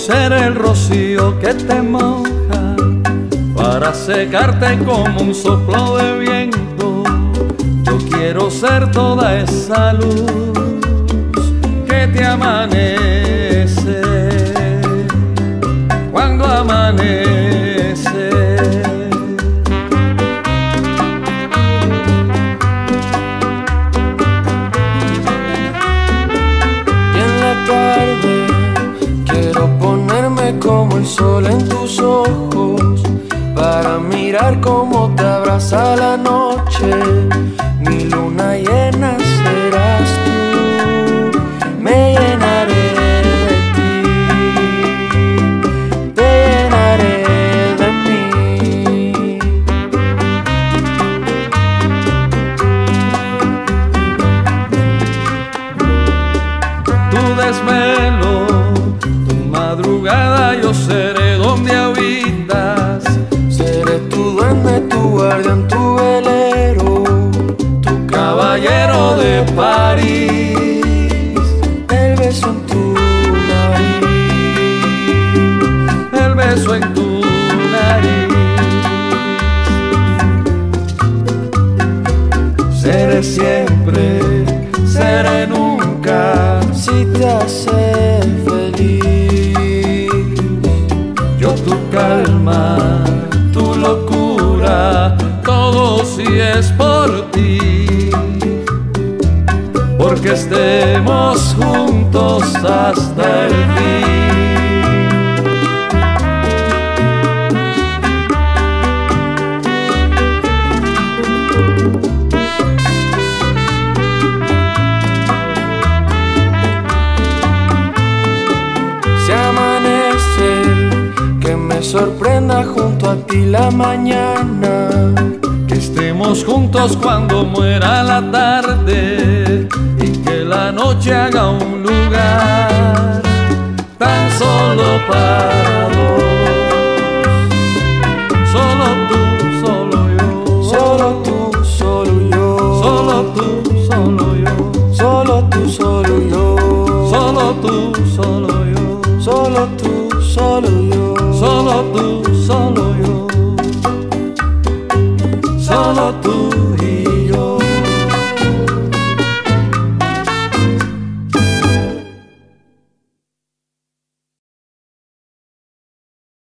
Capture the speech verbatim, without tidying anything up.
ser el rocío que te moja para secarte como un soplo de viento. Yo quiero ser toda esa luz que te amanece cuando amanece. Y en la tarde quiero ponerme como el sol en tus ojos para mirar cómo te abraza la noche. Mi luna llena serás tú, me llenaré de ti, te llenaré de mí. Tu desvelo, tu madrugada, yo seré donde habitas. Seré tu duende, tu guardián, tu velero, tu Caballero de París, el beso en tu nariz, el beso en tu nariz. Seré siempre, seré nunca, si te hace feliz. yo tu calma, tu locura, todo si es por ti, porque estemos juntos hasta el fin. Si amanece, que me sorprenda junto a ti la mañana. Que estemos juntos cuando muera la tarde y que la noche haga un lugar tan solo para dos. Solo tú, solo yo. Solo tú, solo yo. Solo tú, solo yo. Solo tú, solo yo. Solo tú, solo yo. Solo tú, solo yo. Solo tú, solo yo. Solo tú y